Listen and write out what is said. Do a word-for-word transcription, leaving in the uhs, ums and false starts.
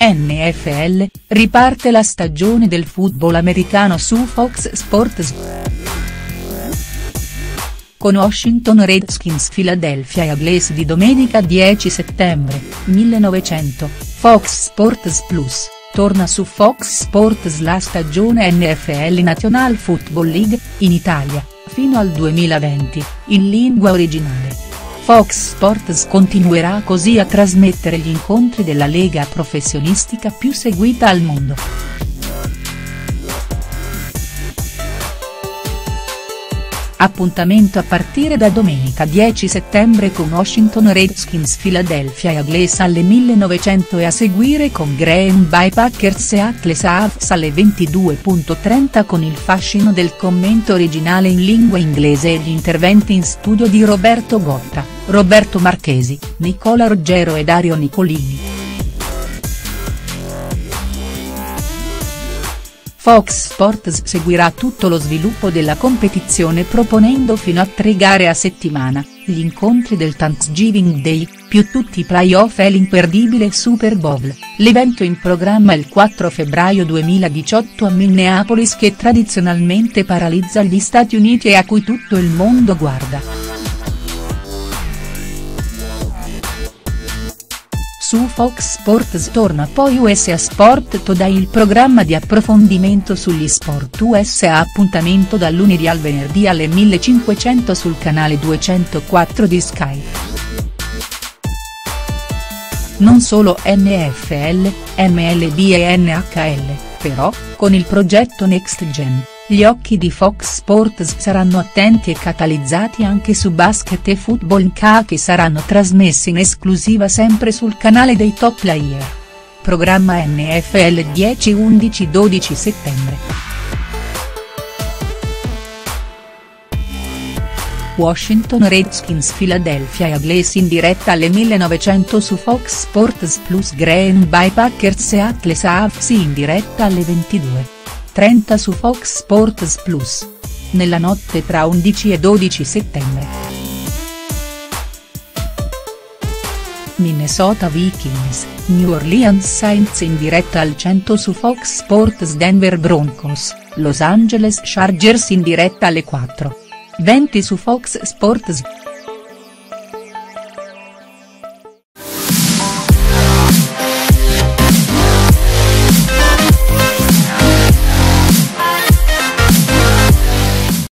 N F L, riparte la stagione del football americano su Fox Sports. Con Washington Redskins Philadelphia Eagles di domenica dieci settembre, millenovecento, Fox Sports Plus, torna su Fox Sports la stagione N F L National Football League, in Italia, fino al duemilaventi, in lingua originale. Fox Sports continuerà così a trasmettere gli incontri della lega professionistica più seguita al mondo. Appuntamento a partire da domenica dieci settembre con Washington Redskins Philadelphia Eagles alle millenovecento e a seguire con Green Bay Packers e Atlas Hawks alle ventidue e trenta con il fascino del commento originale in lingua inglese e gli interventi in studio di Roberto Gotta, Roberto Marchesi, Nicola Ruggero e Dario Nicolini. Fox Sports seguirà tutto lo sviluppo della competizione proponendo fino a tre gare a settimana, gli incontri del Thanksgiving Day, più tutti i playoff e l'imperdibile Super Bowl, l'evento in programma il quattro febbraio duemiladiciotto a Minneapolis che tradizionalmente paralizza gli Stati Uniti e a cui tutto il mondo guarda. Su Fox Sports torna poi U S A Sport Today, il programma di approfondimento sugli sport U S A, appuntamento dal lunedì al venerdì alle millecinquecento sul canale duecentoquattro di Sky. Non solo N F L, M L B e N H L, però, con il progetto Next Gen, gli occhi di Fox Sports saranno attenti e catalizzati anche su basket e football N H A che saranno trasmessi in esclusiva sempre sul canale dei top player. Programma N F L dieci, undici e dodici settembre. Washington Redskins Philadelphia Eagles in diretta alle millenovecento su Fox Sports Plus. Green Bay Packers e Atlas Hawks in diretta alle ventidue e trenta su Fox Sports Plus. Nella notte tra undici e dodici settembre. Minnesota Vikings, New Orleans Saints in diretta al cento su Fox Sports. Denver Broncos, Los Angeles Chargers in diretta alle quattro e venti su Fox Sports.